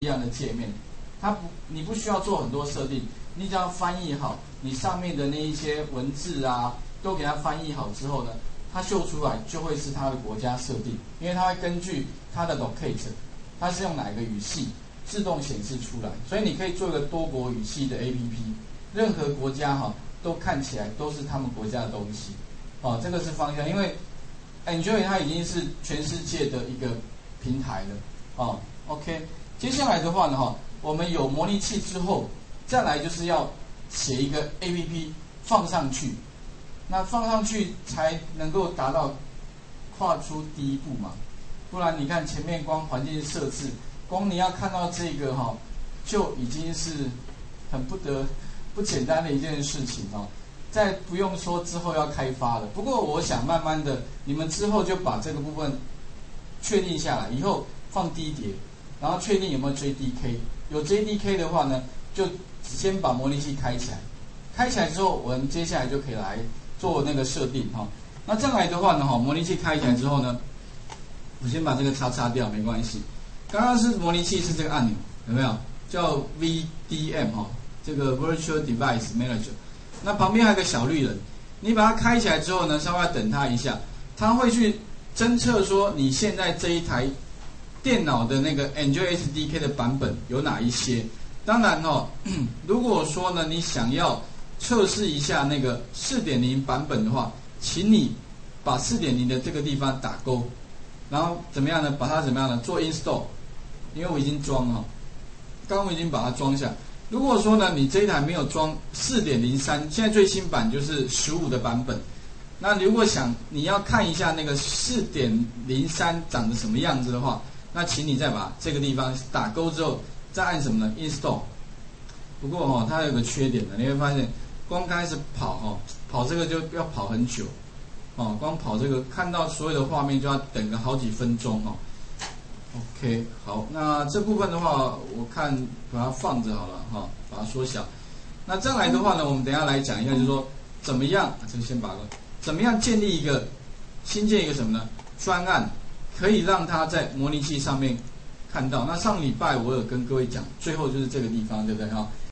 一样的界面，你不需要做很多设定，你只要翻译好你上面的那一些文字啊，都给它翻译好之后呢，它秀出来就会是它的国家设定，因为它会根据它的 locate， 它是用哪个语系自动显示出来，所以你可以做一个多国语系的 APP， 任何国家都看起来都是他们国家的东西，这个是方向，因为 Enjoy 它已经是全世界的一个平台了，OK。接下来的话呢，我们有模拟器之后，再来就是要写一个 APP 放上去，那放上去才能够达到跨出第一步嘛，不然你看前面光环境设置，光你要看到这个就已经是很不简单的一件事情再不用说之后要开发了。不过我想慢慢的，你们之后就把这个部分确定下来，以后放低碟。然后确定有没有 JDK， 有 JDK 的话呢，就先把模拟器开起来。开起来之后，我们接下来就可以来做那个设定那再来的话呢，模拟器开起来之后呢，我先把这个擦掉，没关系。刚刚是模拟器是这个按钮，有没有？叫 VDM 这个 Virtual Device Manager。那旁边还有个小绿人，你把它开起来之后呢，稍微要等它一下，它会去侦测说你现在这一台电脑的那个 Enjoy SDK 的版本有哪一些？当然如果说呢你想要测试一下那个 4.0 版本的话，请你把 4.0 的这个地方打勾，然后怎么样呢？把它怎么样呢？做 install， 因为我已经装刚刚我已经把它装下。如果说呢你这一台没有装 4.03， 现在最新版就是15的版本。那如果你要看一下那个 4.03 长得什么样子的话，那请你再把这个地方打勾之后，再按什么呢 ？Install。不过它有个缺点的，你会发现光开始跑这个就要跑很久光跑这个看到所有的画面就要等个好几分钟OK， 好，那这部分的话，我看把它放着好了把它缩小。那再来的话呢，我们等一下来讲一下，就是说怎么样，这个先把怎么样新建一个什么呢？专案。可以让它在模拟器上面看到。那上礼拜我有跟各位讲，最后就是这个地方，对不对